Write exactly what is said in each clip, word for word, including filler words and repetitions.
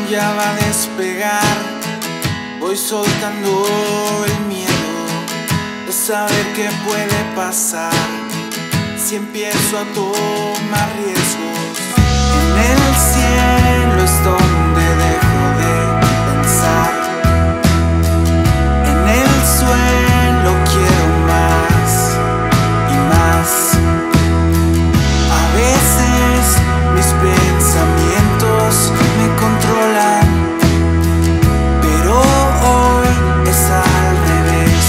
ya va a despegar. Voy soltando el miedo de saber qué puede pasar si empiezo a tomar riesgos. En el cielo es donde dejo de pensar. En el suelo quiero más y más. A veces mis pensamientos me controlan, pero hoy es al revés.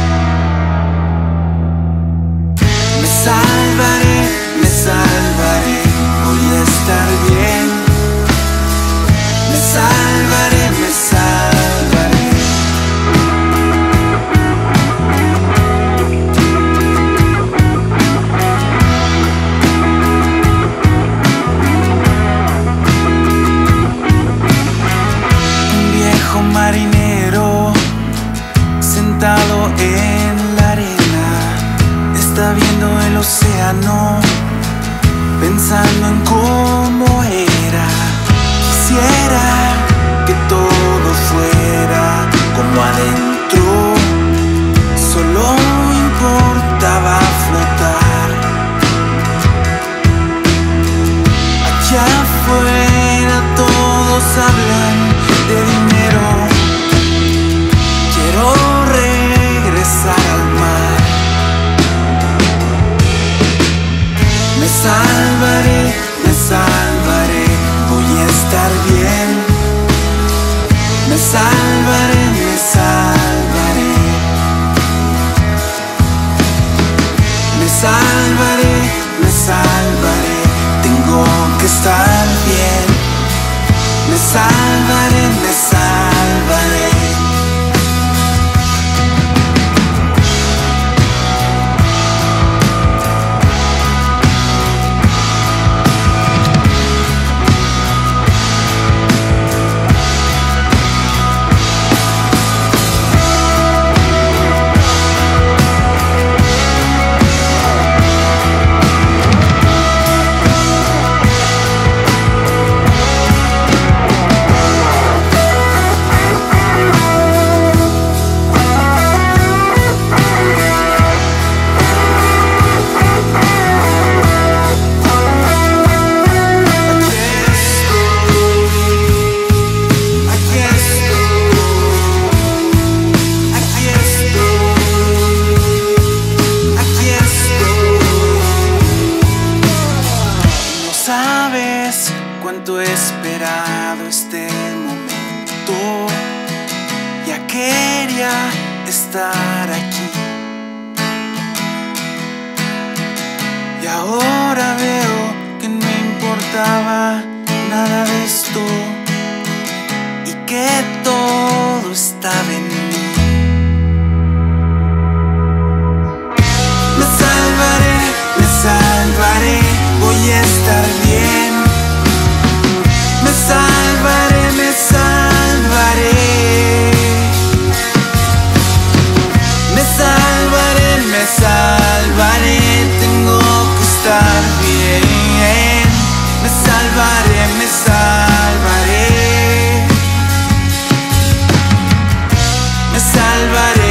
Me salvaré, me salvaré, voy a estar bien. Me salvaré, me salvaré. Un viejo marinero sentado en la arena está viendo el océano, pensando en cómo era. Quisiera que todo fuera como adentro, solo importaba flotar. Allá afuera todos hablan de dinero. Quiero regresar al mar. Me salvaré, me salvaré, voy a estar bien. Me salvaré, me salvaré. Me salvaré, me salvaré, tengo que estar bien. Me salvaré, me salvaré. Sabes cuánto he esperado este momento, ya quería estar aquí. Y ahora veo que no importaba nada de esto y que todo estaba en mí. Me salvaré, me salvaré, voy a estar bien. Me salvaré, me salvaré. Me salvaré, me salvaré, tengo que estar bien. Me salvaré, me salvaré. Me salvaré.